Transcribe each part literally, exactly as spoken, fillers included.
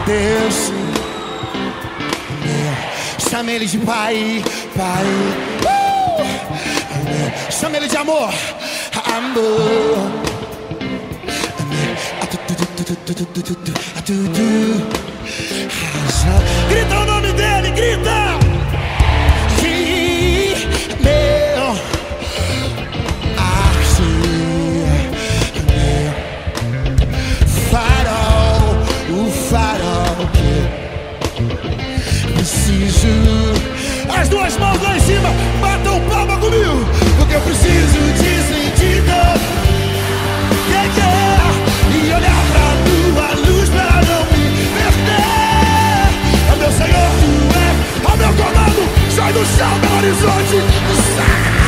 Deus, chama Ele de Pai, Pai. Uh! Chama Ele de amor, amor. Grita o nome dele, grita! Que meu meu farol, o farol que preciso. As duas mãos lá em cima, batam palma comigo, porque eu preciso de sentido. Que que é? E olhar pra tua luz pra não me perder. Ó meu Senhor, tu é, ó meu comando, sai do chão, meu horizonte do céu.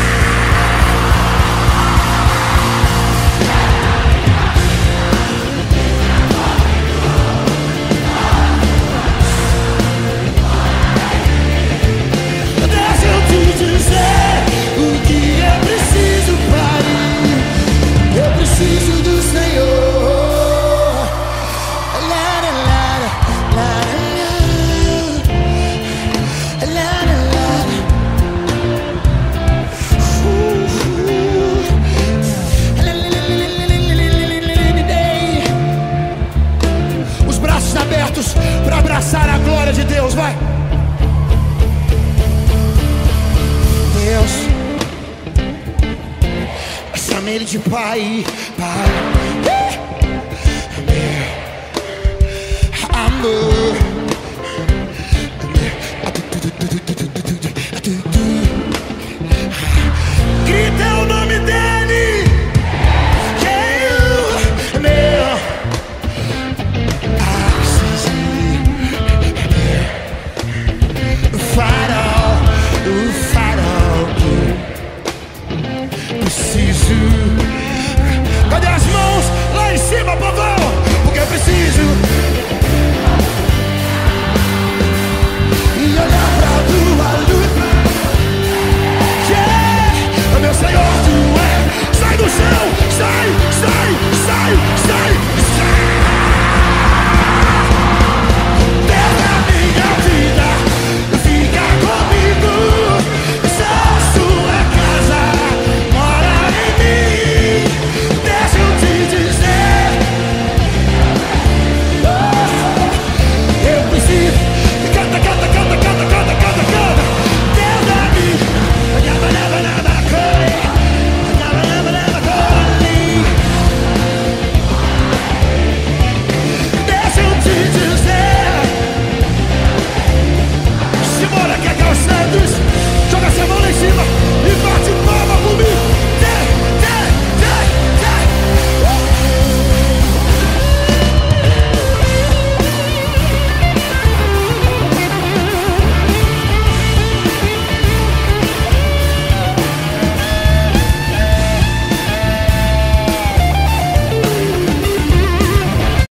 Deixa eu te dizer o que eu preciso, Pai. Eu preciso do Senhor. Abertos para abraçar a glória de Deus, vai. Deus, chama Ele de Pai, Pai.